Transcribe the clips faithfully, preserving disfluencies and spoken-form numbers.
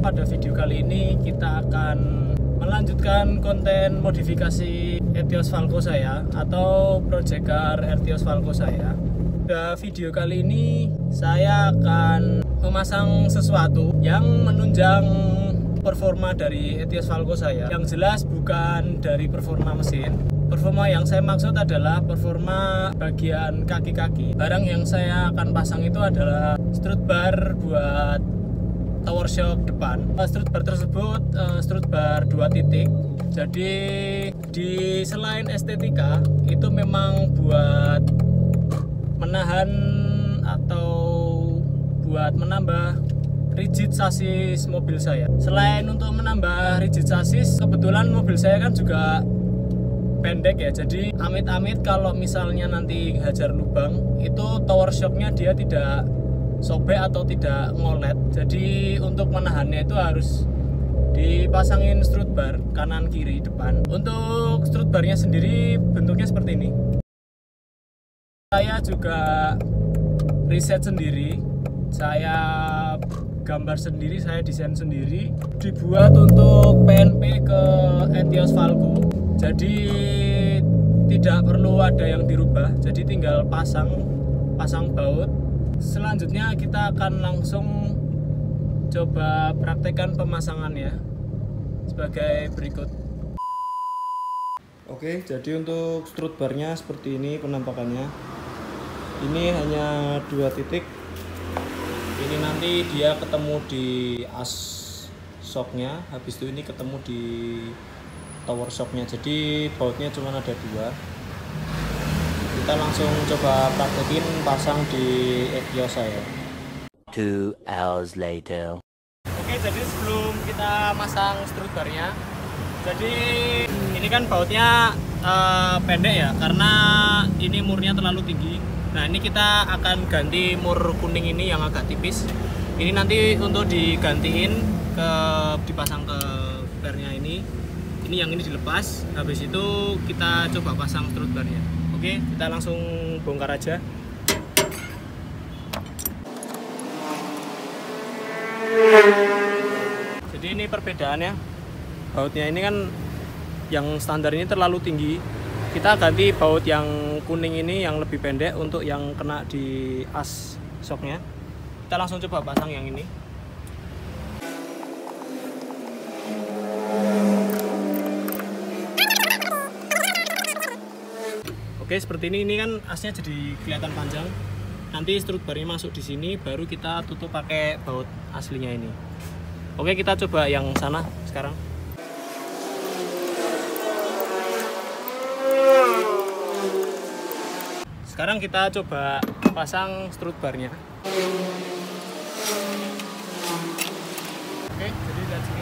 pada video kali ini kita akan melanjutkan konten modifikasi Etios Falco saya atau project car Etios Falco saya. Pada video kali ini saya akan memasang sesuatu yang menunjang performa dari Etios Falco saya. Yang jelas bukan dari performa mesin. Performa yang saya maksud adalah performa bagian kaki-kaki. Barang yang saya akan pasang itu adalah strut bar buat tower shock depan. Strut bar tersebut uh, strut bar dua titik. Jadi di selain estetika itu memang buat menahan atau buat menambah rigid sasis mobil saya. Selain untuk menambah rigid sasis, kebetulan mobil saya kan juga pendek ya, jadi amit-amit kalau misalnya nanti hajar lubang itu tower shocknya dia tidak sobek atau tidak ngolet. Jadi untuk menahannya itu harus dipasangin strut bar kanan kiri depan. Untuk strut barnya sendiri bentuknya seperti ini. Saya juga riset sendiri, saya gambar sendiri, saya desain sendiri, dibuat untuk P N P ke Etios Falco. Jadi tidak perlu ada yang dirubah, jadi tinggal pasang pasang baut. Selanjutnya kita akan langsung coba praktekkan pemasangannya sebagai berikut. Oke, jadi untuk strut barnya seperti ini penampakannya. Ini hanya dua titik. Ini nanti dia ketemu di as shocknya, habis itu ini ketemu di tower shocknya, jadi bautnya cuma ada dua. Kita langsung coba praktekin pasang di Etios saya. Two hours later. Oke, jadi sebelum kita masang strut barnya, jadi ini kan bautnya uh, pendek ya, karena ini murnya terlalu tinggi. Nah, ini kita akan ganti mur kuning ini yang agak tipis. Ini nanti untuk digantiin ke dipasang ke barnya ini. Ini yang ini dilepas, habis itu kita coba pasang strut barnya. Oke, kita langsung bongkar aja. Jadi ini perbedaannya, bautnya ini kan yang standar ini terlalu tinggi. Kita ganti baut yang kuning ini yang lebih pendek untuk yang kena di as shocknya. Kita langsung coba pasang yang ini. Oke, seperti ini. Ini kan asnya jadi kelihatan panjang. Nanti strut barnya masuk di sini, baru kita tutup pakai baut aslinya ini. Oke, kita coba yang sana sekarang. Sekarang kita coba pasang strut barnya. Oke, jadi lihat sini.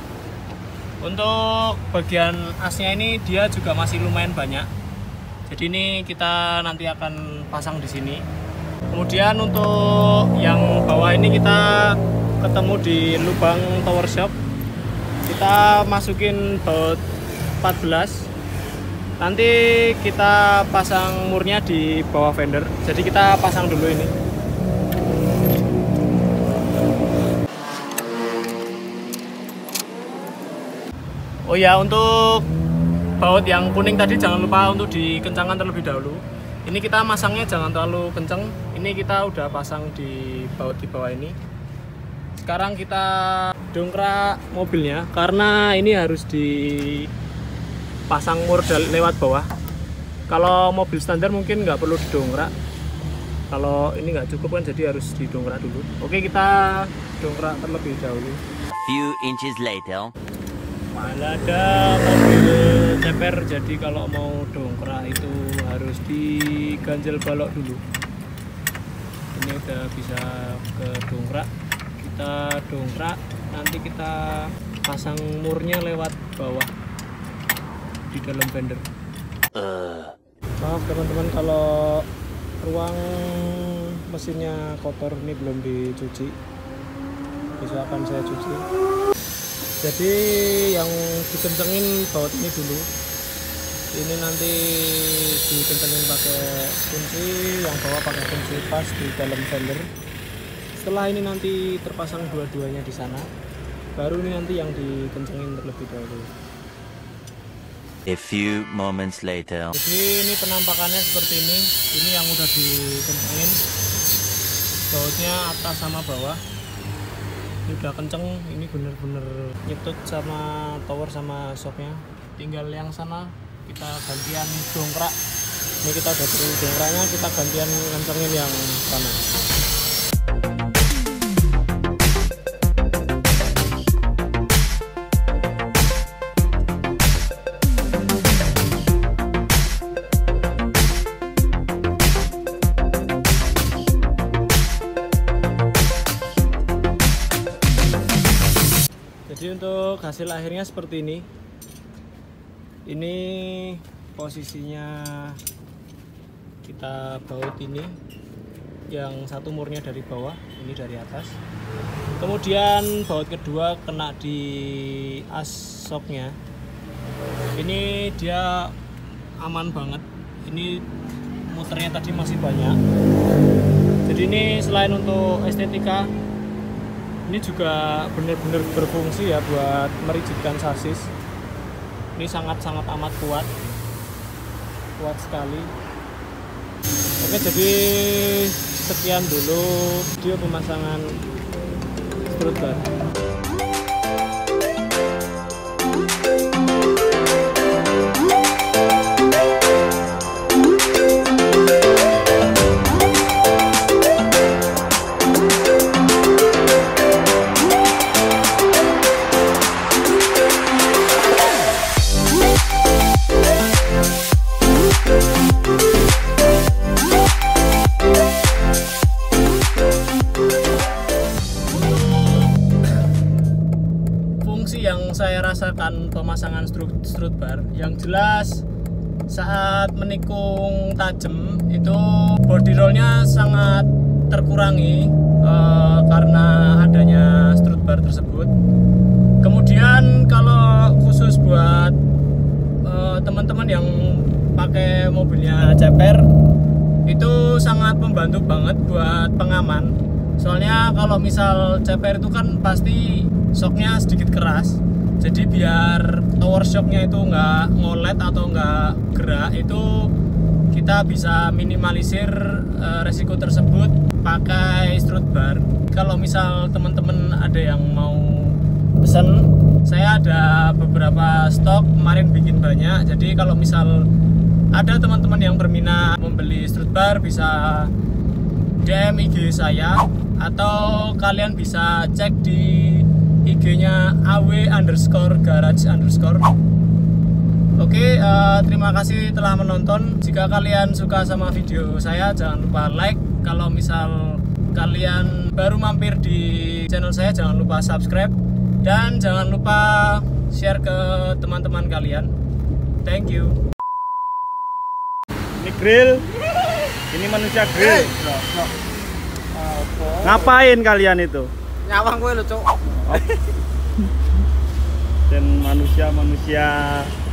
Untuk bagian asnya ini dia juga masih lumayan banyak. Jadi ini kita nanti akan pasang di sini. Kemudian untuk yang bawah ini kita ketemu di lubang tower shock. Kita masukin baut empat belas. Nanti kita pasang murnya di bawah fender. Jadi kita pasang dulu ini. Oh ya, untuk baut yang kuning tadi jangan lupa untuk dikencangkan terlebih dahulu. Ini kita masangnya jangan terlalu kenceng. Ini kita udah pasang di baut di bawah ini. Sekarang kita dongkrak mobilnya karena ini harus dipasang mur lewat bawah. Kalau mobil standar mungkin nggak perlu didongkrak. Kalau ini nggak cukup kan, jadi harus didongkrak dulu. Oke, kita dongkrak terlebih dahulu. Few inches later. Malah ada mobil ceper, jadi kalau mau dongkrak itu harus diganjel balok dulu. Ini udah bisa ke dongkrak, kita dongkrak, nanti kita pasang murnya lewat bawah di dalam fender. Uh. Maaf teman-teman kalau ruang mesinnya kotor, ini belum dicuci, besok akan saya cuci. Jadi yang dikencengin baut ini dulu. Ini nanti dikencengin pakai kunci, yang bawah pakai kunci pas di dalam fender. Setelah ini nanti terpasang dua-duanya di sana. baru ini nanti yang dikencengin terlebih dahulu. A few moments later. Jadi ini penampakannya seperti ini. Ini yang udah dikencengin, bautnya atas sama bawah. Ini udah kenceng, ini bener-bener nyetut sama tower sama shocknya. Tinggal yang sana kita gantian dongkrak. Ini kita udah beri dongkraknya, kita gantian kencengin yang sana. Jadi untuk hasil akhirnya seperti ini. Ini posisinya kita baut ini. Yang satu murnya dari bawah, ini dari atas. Kemudian baut kedua kena di as shocknya. Ini dia aman banget. Ini muternya tadi masih banyak. Jadi ini selain untuk estetika, ini juga benar-benar berfungsi ya buat merigidkan sasis. Ini sangat-sangat amat kuat, kuat sekali. Oke, jadi sekian dulu video pemasangan strut bar. Yang saya rasakan pemasangan strut, strut bar, yang jelas saat menikung tajam itu body rollnya sangat terkurangi eh, karena adanya strut bar tersebut. Kemudian kalau khusus buat eh, teman-teman yang pakai mobilnya ceper, itu sangat membantu banget buat pengaman. Soalnya kalau misal ceper itu kan pasti shocknya sedikit keras, jadi biar tower shocknya itu nggak ngolet atau nggak gerak, itu kita bisa minimalisir uh, resiko tersebut pakai strut bar. Kalau misal teman-teman ada yang mau pesen, saya ada beberapa stok, kemarin bikin banyak. Jadi kalau misal ada teman-teman yang berminat membeli strut bar, bisa D M I G saya, atau kalian bisa cek di I G-nya A W underscore garage underscore. Oke, uh, terima kasih telah menonton. Jika kalian suka sama video saya, jangan lupa like. Kalau misal kalian baru mampir di channel saya, jangan lupa subscribe. Dan jangan lupa share ke teman-teman kalian. Thank you. Ini grill. Ini manusia grill. Hey, bro, bro. Ngapain kalian itu? Nyawang gue lo, Cuk. Dan manusia-manusia